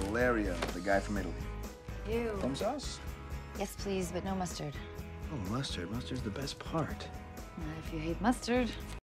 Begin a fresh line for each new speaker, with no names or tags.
Valerio, the guy from Italy.
Ew.
Plum sauce?
Yes, please, but no mustard.
Oh, mustard. Mustard's the best part.
If you hate mustard.